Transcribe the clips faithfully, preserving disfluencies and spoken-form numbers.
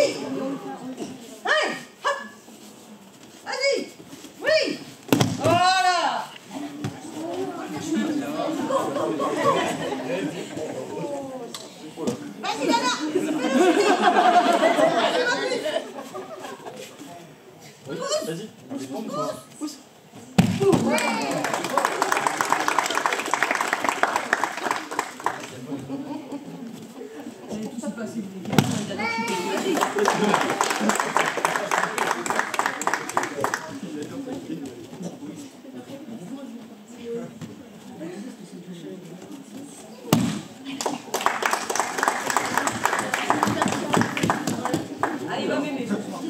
Allez, hop. Vas-y. Oui. Voilà. Vas-y, Dana. Vas-y. Pousse. Tout ça passe. Allez, va m'aimer.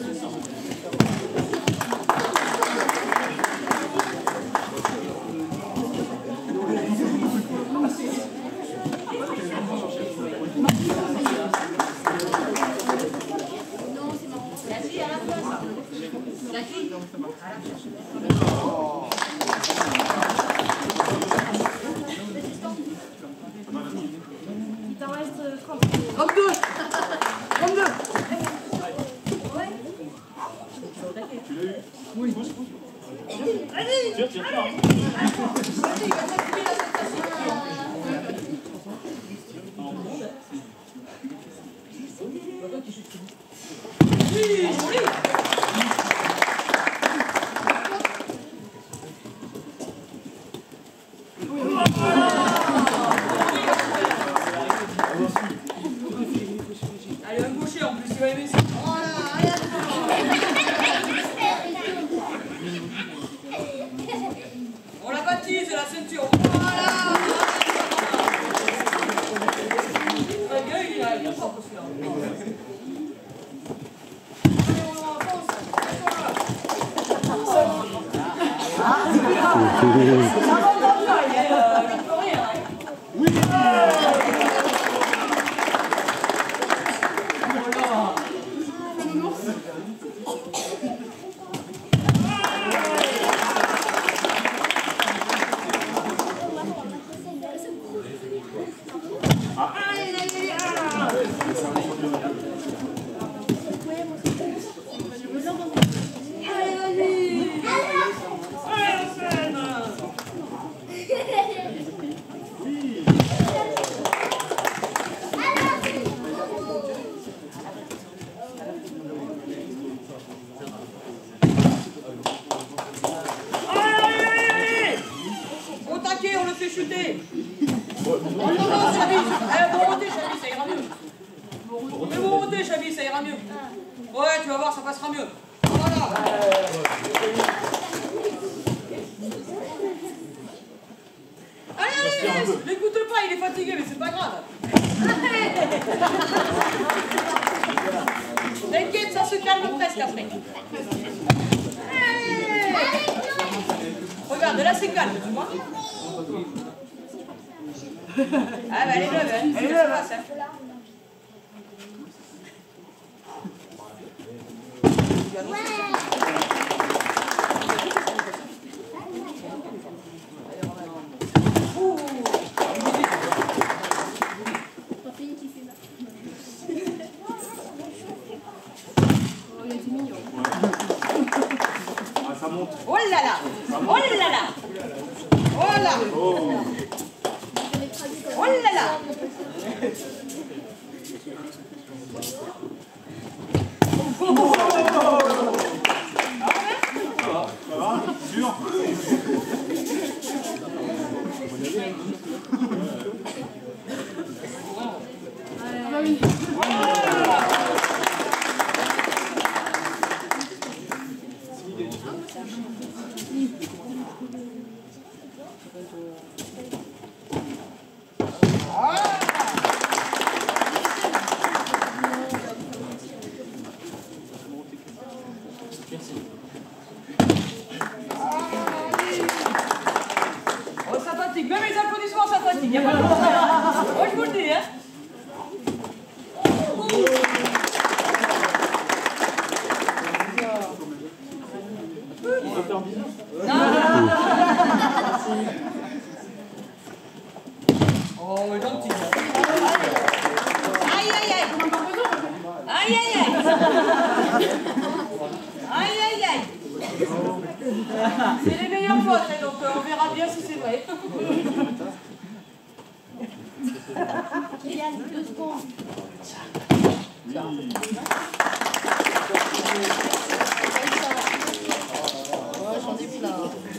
Il t'en reste trente. trente-deux. trente-deux. Oui. Allez. Tire, tire, tire. Vas-y, comme ça, tu mets la oui, joli. Allez, un gaucher en plus, il va aimer ça. Voilà, allez, on la baptise, la ceinture. Voilà. Très bien, il est bien propre celui-là. On le fait chuter. Oh non, non, Chabi. Eh, bon roté, Chabi, ça ira mieux. Mais bon roté, Chabi, ça ira mieux. Ouais, tu vas voir, ça passera mieux. Voilà. Allez, allez, allez. L'écoute pas, il est fatigué, mais c'est pas grave. T'inquiète, ça se calme presque après. Allez. Regarde, là c'est calme, tu vois. Ah bah elle est neuve, hein. Elle est neuve, hein. Ça monte. Oh là là. Oh là là. Voilà. Oh. Oh là là. Ça va? Sûr? Oh, ça fatigue. Même les applaudissements, ça fatigue. Il n'y a pas de problème. Moi, je vous le dis, hein. Oh, mais gentil. Aïe, aïe, aïe. Aïe, aïe, aïe. Aïe, aïe, aïe. C'est les meilleures fautes, hein, donc euh, on verra bien si c'est vrai. Kylian, deux secondes. Oh, j'en ai plein.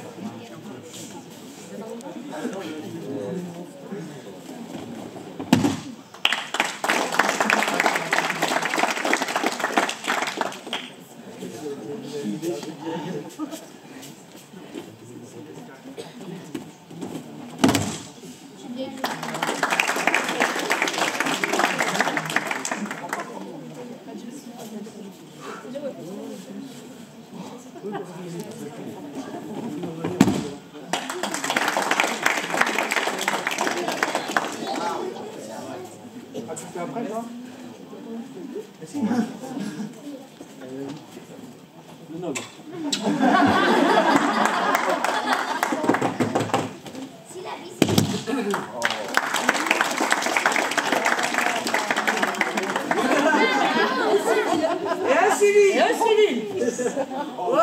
Ah, tu le fais après, toi? Le noble. Si la visite. Et un Cyril. Et un Cyril.